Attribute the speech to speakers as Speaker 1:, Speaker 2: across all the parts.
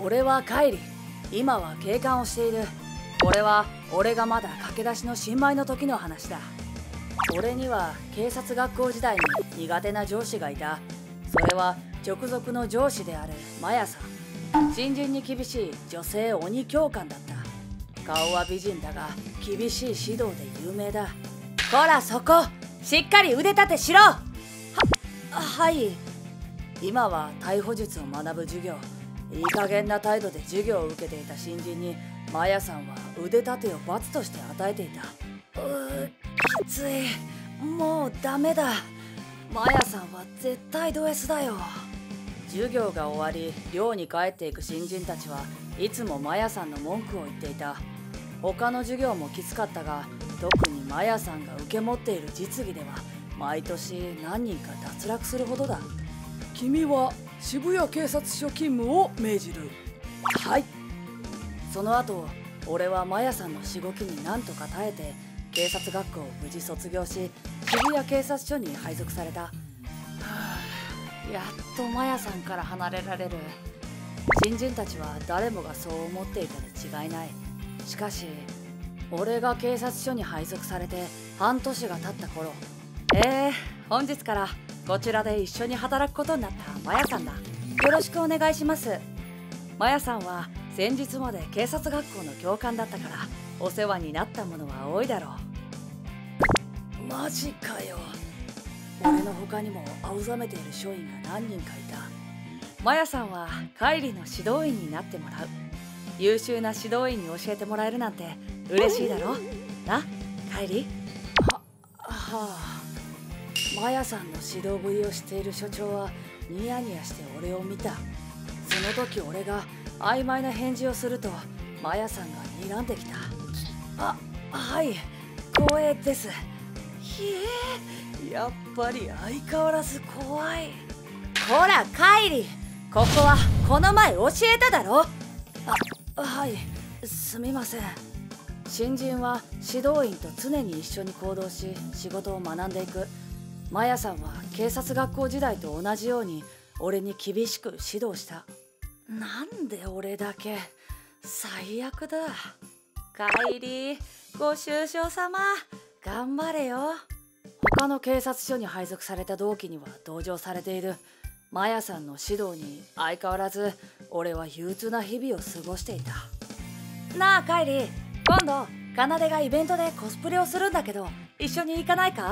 Speaker 1: 俺は帰り、今は警官をしている。これは俺がまだ駆け出しの新米の時の話だ。俺には警察学校時代に苦手な上司がいた。それは直属の上司であるマヤさん。新人に厳しい女性鬼教官だった。顔は美人だが厳しい指導で有名だ。こらそこ、しっかり腕立てしろ。はい。今は逮捕術を学ぶ授業。いい加減な態度で授業を受けていた新人にマヤさんは腕立てを罰として与えていた。きつい。もうダメだ。マヤさんは絶対ド S だよ。授業が終わり寮に帰っていく新人たちはいつもマヤさんの文句を言っていた。他の授業もきつかったが、特にマヤさんが受け持っている実技では毎年何人か脱落するほどだ。君は渋谷警察署勤務を命じる。はい。その後俺はマヤさんのしごきに何とか耐えて警察学校を無事卒業し、渋谷警察署に配属された。やっとマヤさんから離れられる。新人たちは誰もがそう思っていたに違いない。しかし俺が警察署に配属されて半年が経った頃、本日からこちらで一緒に働くことになったマヤさんだ。よろしくお願いします。マヤさんは先日まで警察学校の教官だったからお世話になった者は多いだろう。マジかよ。俺の他にも青ざめている署員が何人かいた。マヤさんは帰りの指導員になってもらう。優秀な指導員に教えてもらえるなんて嬉しいだろな、帰り。マヤさんの指導ぶりをしている所長はニヤニヤして俺を見た。その時俺が曖昧な返事をするとマヤさんが睨んできた。はい、光栄です。やっぱり相変わらず怖い。こら帰り、ここはこの前教えただろ。はい、すみません。新人は指導員と常に一緒に行動し仕事を学んでいく。マヤさんは警察学校時代と同じように俺に厳しく指導した。なんで俺だけ。最悪だ。帰り、ご愁傷様。頑張れよ。他の警察署に配属された同期には同情されている。マヤさんの指導に相変わらず俺は憂鬱な日々を過ごしていた。なあカイリー、今度カナデがイベントでコスプレをするんだけど一緒に行かないか？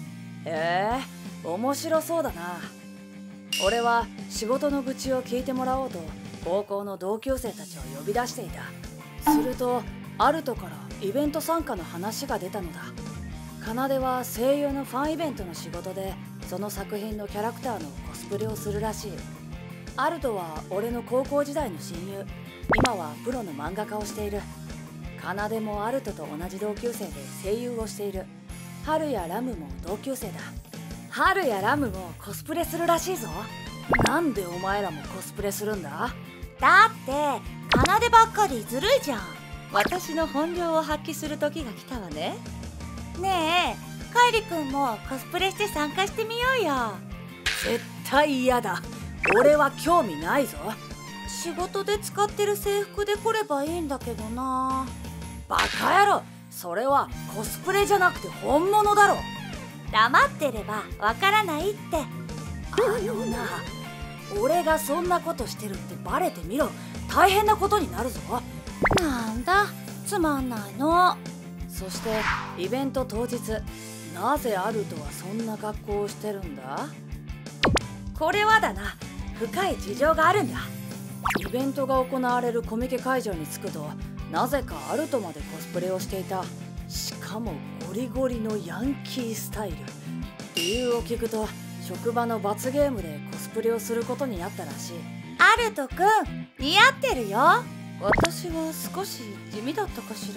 Speaker 1: 面白そうだな。俺は仕事の愚痴を聞いてもらおうと高校の同級生たちを呼び出していた。するとアルトからイベント参加の話が出たのだ。カナデは声優のファンイベントの仕事でその作品のキャラクターのコスプレをするらしい。アルトは俺の高校時代の親友。今はプロの漫画家をしている。カナデもアルトと同じ同級生で声優をしている。ハルやラムも同級生だ。ハルやラムもコスプレするらしいぞ。なんでお前らもコスプレするんだ？
Speaker 2: だってカナデばっかりずるいじゃん。私の本領を発揮する時が来たわね。ねえ、カイリ君もコスプレして参加してみようよ。
Speaker 1: 絶対嫌だ。俺は興味ないぞ。
Speaker 2: 仕事で使ってる制服で来ればいいんだけどな。
Speaker 1: バカ野郎、それはコスプレじゃなくて本物だろ。
Speaker 2: 黙ってればわからないって。
Speaker 1: な、俺がそんなことしてるってバレてみろ。大変なことになるぞ。
Speaker 2: なんだ、つまんないの。
Speaker 1: そしてイベント当日、なぜアルトはそんな格好をしてるんだ？これはだな、深い事情があるんだ。イベントが行われるコミケ会場に着くとなぜかアルトまでコスプレをしていた。しかもゴリゴリのヤンキースタイル。理由を聞くと職場の罰ゲームでコスプレをすることになったらしい。
Speaker 2: アルトくん似合ってるよ。
Speaker 1: 私は少し地味だったかしら。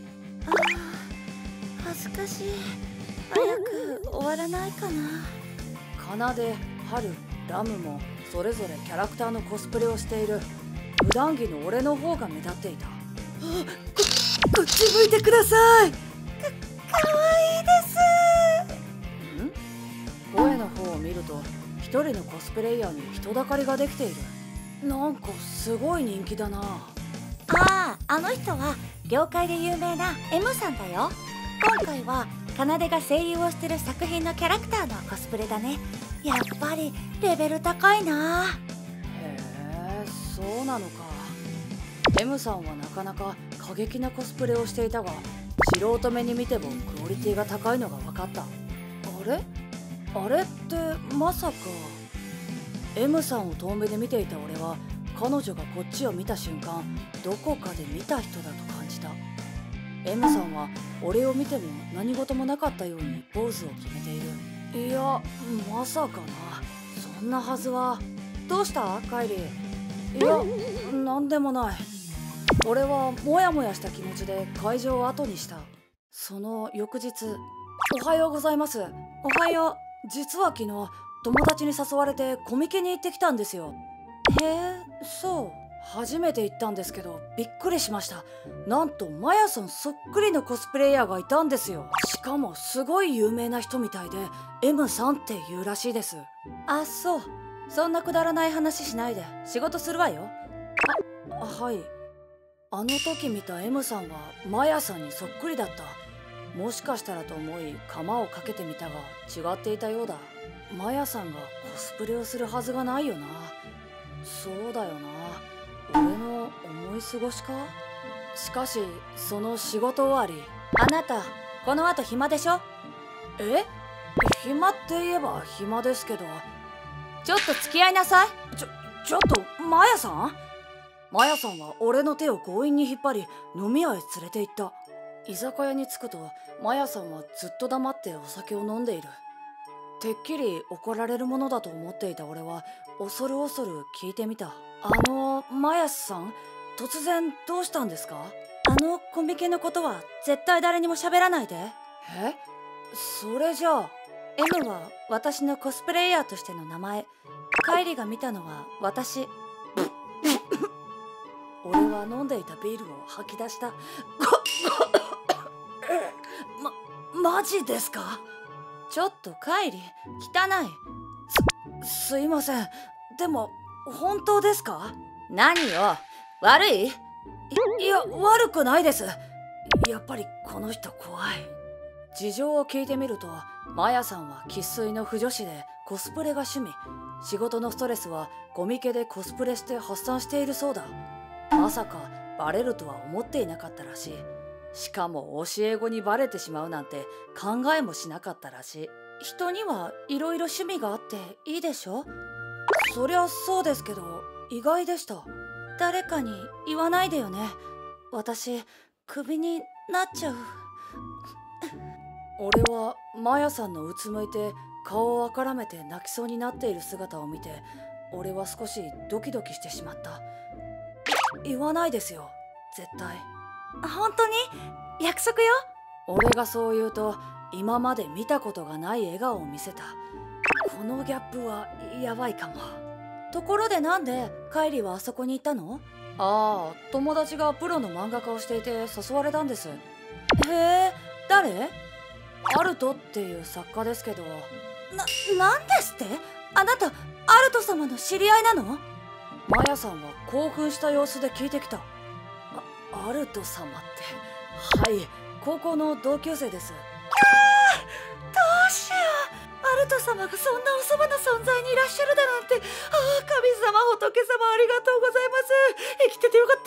Speaker 2: 恥ずかしい。早く終わらないかな。
Speaker 1: カナデ、ハル、ラムもそれぞれキャラクターのコスプレをしている。普段着の俺の方が目立っていた。こっち向いてください。
Speaker 2: かわいいです。
Speaker 1: 声の方を見ると一人のコスプレイヤーに人だかりができている。 なんかすごい人気だな。
Speaker 2: あの人は業界で有名な M さんだよ。今回は奏が声優をしてる作品のキャラクターのコスプレだね。やっぱりレベル高いな。
Speaker 1: へえ、そうなのか。M さんはなかなか過激なコスプレをしていたが、素人目に見てもクオリティが高いのが分かった。あれってまさか。 M さんを遠目で見ていた俺は、彼女がこっちを見た瞬間、どこかで見た人だと感じた。 M さんは俺を見ても何事もなかったようにポーズを決めている。いや、まさかな。そんなはずは。どうしたカイリー？いや、なんでもない。俺はモヤモヤした気持ちで会場を後にした。その翌日。おはようございます。
Speaker 2: おはよう。
Speaker 1: 実は昨日友達に誘われてコミケに行ってきたんですよ。
Speaker 2: へえ、
Speaker 1: そう、初めて行ったんですけどびっくりしました。なんとマヤさんそっくりのコスプレイヤーがいたんですよ。しかもすごい有名な人みたいで M さんって言うらしいです。
Speaker 2: あ、そう。そんなくだらない話しないで仕事するわよ。
Speaker 1: はい。あの時見た M さんはマヤさんにそっくりだった。もしかしたらと思い釜をかけてみたが違っていたようだ。マヤさんがコスプレをするはずがないよな。そうだよな。俺の思い過ごしか。しかしその仕事終わり。
Speaker 2: あなたこの後暇でしょ？
Speaker 1: え？暇って言えば暇ですけど。
Speaker 2: ちょっと付き合いなさい。
Speaker 1: ちょっとマヤさん？マヤさんは俺の手を強引に引っ張り飲み屋へ連れて行った。居酒屋に着くとマヤさんはずっと黙ってお酒を飲んでいる。てっきり怒られるものだと思っていた俺は恐る恐る聞いてみた。マヤさん、突然どうしたんですか？
Speaker 2: あのコミケのことは絶対誰にも喋らないで。
Speaker 1: え？それじゃあ
Speaker 2: M は私のコスプレイヤーとしての名前。カイリが見たのは私。
Speaker 1: 俺は飲んでいたビールを吐き出した。マジですか？
Speaker 2: ちょっとカイリ、汚い。
Speaker 1: すいません。でも本当ですか？
Speaker 2: 何よ、悪い？
Speaker 1: いや、悪くないです。やっぱりこの人怖い。事情を聞いてみると、マヤさんは生粋の腐女子でコスプレが趣味。仕事のストレスはコミケでコスプレして発散しているそうだ。まさかバレるとは思っていなかったらしい。しかも教え子にバレてしまうなんて考えもしなかったらしい。
Speaker 2: 人にはいろいろ趣味があっていいでしょ？
Speaker 1: そりゃそうですけど意外でした。
Speaker 2: 誰かに言わないでよね。私クビになっちゃう。
Speaker 1: 俺はマヤさんのうつむいて顔をあからめて泣きそうになっている姿を見て、俺は少しドキドキしてしまった。言わないですよ、絶対。
Speaker 2: 本当に？約束よ。
Speaker 1: 俺がそう言うと今まで見たことがない笑顔を見せた。このギャップはやばいかも。
Speaker 2: ところでなんでカイリはあそこに行ったの？
Speaker 1: ああ、友達がプロの漫画家をしていて誘われたんです。
Speaker 2: へえ、誰？
Speaker 1: アルトっていう作家ですけど。
Speaker 2: なんですって？あなたアルト様の知り合いなの？
Speaker 1: マヤさんは興奮した様子で聞いてきた。アルト様って。はい、高校の同級生です。
Speaker 2: どうしよう。アルト様がそんなおそばの存在にいらっしゃるだなんて。ああ、神様仏様ありがとうございます。生きててよかった。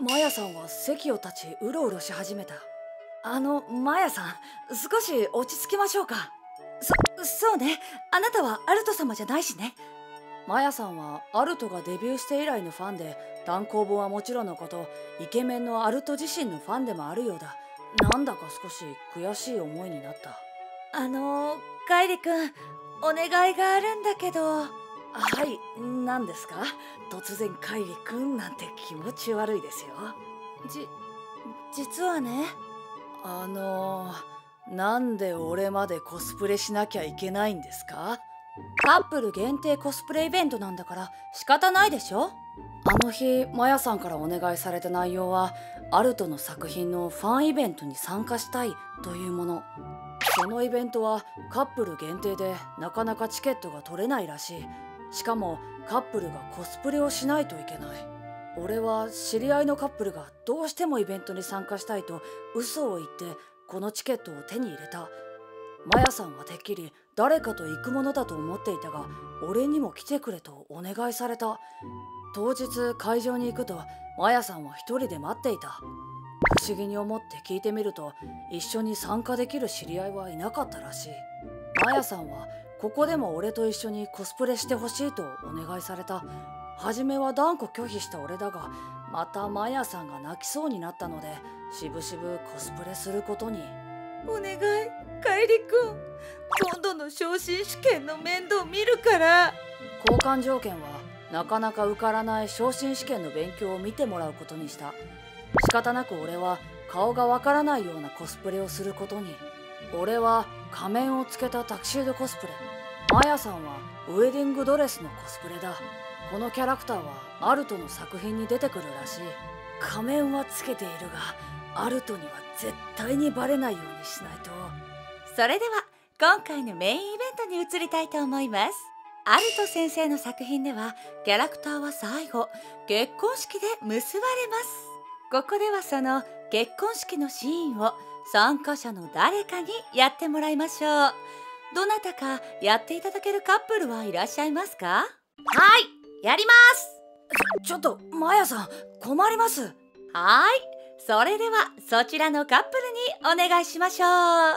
Speaker 1: マヤさんは席を立ちうろうろし始めた。マヤさん、少し落ち着きましょうか。
Speaker 2: そうね。あなたはアルト様じゃないしね。
Speaker 1: マヤさんはアルトがデビューして以来のファンで、単行本はもちろんのことイケメンのアルト自身のファンでもあるようだ。なんだか少し悔しい思いになった。
Speaker 2: カイリ君、お願いがあるんだけど。
Speaker 1: はい、何ですか？突然カイリ君なんて気持ち悪いですよ。
Speaker 2: 実はね。
Speaker 1: なんで俺までコスプレしなきゃいけないんですか？
Speaker 2: カップル限定コスプレイベントなんだから仕方ないでしょ。
Speaker 1: あの日マヤさんからお願いされた内容はアルトの作品のファンイベントに参加したいというもの。そのイベントはカップル限定でなかなかチケットが取れないらしい。 しかもカップルがコスプレをしないといけない。俺は知り合いのカップルがどうしてもイベントに参加したいと嘘を言ってこのチケットを手に入れた。マヤさんはてっきり誰かと行くものだと思っていたが、俺にも来てくれとお願いされた。当日会場に行くとマヤさんは一人で待っていた。不思議に思って聞いてみると、一緒に参加できる知り合いはいなかったらしい。マヤさんはここでも俺と一緒にコスプレしてほしいとお願いされた。初めは断固拒否した俺だが、またマヤさんが泣きそうになったのでしぶしぶコスプレすることに。
Speaker 2: お願い、カイリ君、今度の昇進試験の面倒見るから。
Speaker 1: 交換条件はなかなか受からない昇進試験の勉強を見てもらうことにした。仕方なく俺は顔がわからないようなコスプレをすることに。俺は仮面をつけたタキシードコスプレ、マヤさんはウェディングドレスのコスプレだ。このキャラクターはアルトの作品に出てくるらしい。仮面はつけているがアルトには絶対にバレないようにしないと。
Speaker 2: それでは今回のメインイベントに移りたいと思います。アルト先生の作品ではキャラクターは最後結婚式で結ばれます。ここではその結婚式のシーンを参加者の誰かにやってもらいましょう。どなたかやっていただけるカップルはいらっしゃいますか？はい、やります。
Speaker 1: ちょっとマヤさん、困ります。
Speaker 2: はい、それではそちらのカップルにお願いしましょう。や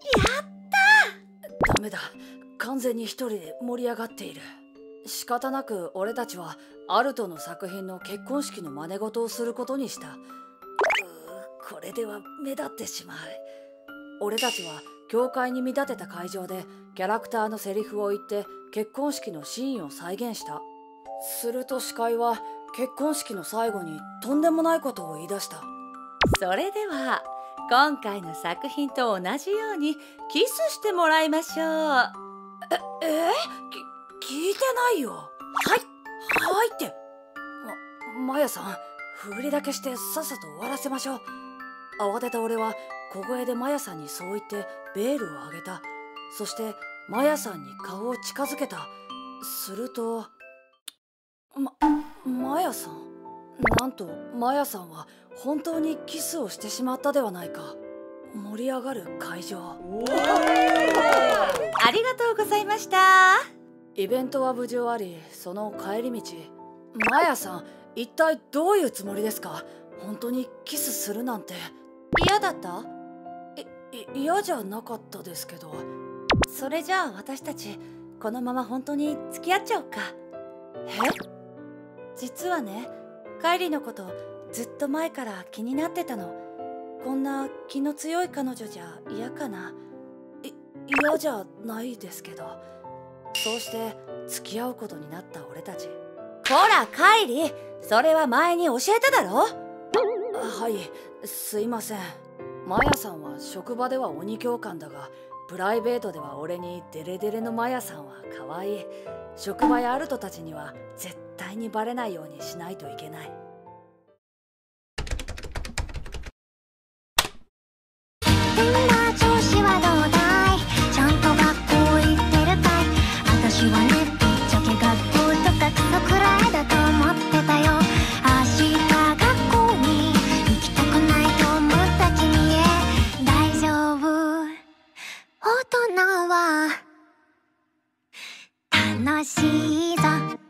Speaker 2: った
Speaker 1: ダメだ、完全に一人で盛り上がっている。仕方なく俺たちはアルトの作品の結婚式の真似事をすることにした。これでは目立ってしまう。俺たちは教会に見立てた会場でキャラクターのセリフを言って結婚式のシーンを再現した。すると司会は結婚式の最後にとんでもないことを言い出した。
Speaker 2: それでは今回の作品と同じようにキスしてもらいましょう。
Speaker 1: 聞いてないよ。はいって。マヤさん、振りだけしてさっさと終わらせましょう。慌てた俺は小声でマヤさんにそう言ってベールを上げた。そしてマヤさんに顔を近づけた。するとマヤさん、なんとマヤさんは本当にキスをしてしまったではないか。盛り上がる会場。
Speaker 2: ありがとうございました。
Speaker 1: イベントは無事終わり、その帰り道、マヤさん、一体どういうつもりですか？本当にキスするなんて。
Speaker 2: 嫌だった？
Speaker 1: 嫌じゃなかったですけど。
Speaker 2: それじゃあ私たちこのまま本当に付き合っちゃおうか。実はね、カイリのことずっと前から気になってたの。こんな気の強い彼女じゃ嫌かな。
Speaker 1: 嫌じゃないですけど。そうして付き合うことになった俺たち。
Speaker 2: ほらカイリ、それは前に教えただろ。
Speaker 1: はい、すいません。マヤさんは職場では鬼教官だが、プライベートでは俺にデレデレのマヤさんは可愛い。職場やアルトたちには絶対にバレないようにしないといけない。
Speaker 3: みんな調子はどうだい？ちゃんと学校行ってるかい？私はね、ぶっちゃけ学校とかクソくらいだと思ってたよ。明日学校に行きたくないと思った君へ、大丈夫、大人は楽しいぞ。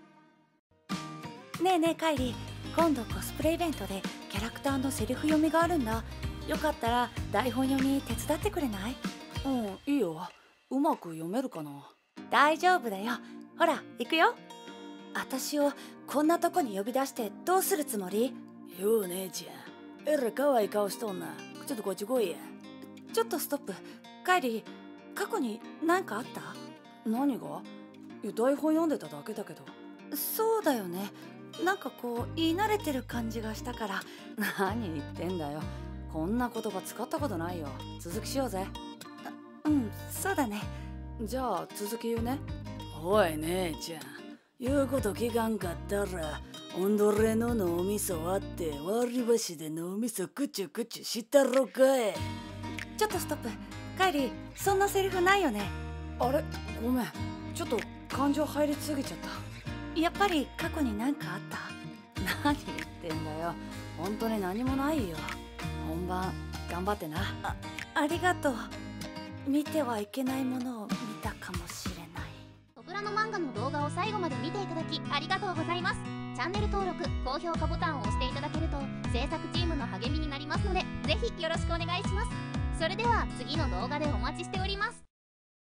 Speaker 2: ねえねえカイリ、今度コスプレイベントでキャラクターのセリフ読みがあるんだ。よかったら台本読み手伝ってくれない？
Speaker 1: いいよ。うまく読めるかな？
Speaker 2: 大丈夫だよ。ほら行くよ。私をこんなとこに呼び出してどうするつもり？
Speaker 1: よう姉ちゃん、えらい可愛い顔しとんな。ちょっとこっち来いや。
Speaker 2: ちょっとストップ。カイリ、過去に何かあった？
Speaker 1: 何が？いや、台本読んでただけだけど。
Speaker 2: そうだよね。なんかこう言い慣れてる感じがしたから。
Speaker 1: 何言ってんだよ。こんな言葉使ったことないよ。続きしようぜ。
Speaker 2: そうだね。
Speaker 1: じゃあ続き言うね。おい姉ちゃん、言うこと聞かんかったらおんどれの脳みそ割って割り箸で脳みそくちゅくちゅしたろかい。
Speaker 2: ちょっとストップ。カイリ、そんなセリフないよね。
Speaker 1: あれ、ごめん。ちょっと感情入りすぎちゃった。
Speaker 2: やっぱり過去に何かあった？
Speaker 1: 何言ってんだよ、本当に何もないよ。本番頑張ってな。
Speaker 2: ありがとう。見てはいけないものを見たかもしれない。
Speaker 4: ソプラノ漫画の動画を最後まで見ていただきありがとうございます。チャンネル登録、高評価ボタンを押していただけると制作チームの励みになりますので、ぜひよろしくお願いします。それでは次の動画でお待ちしております。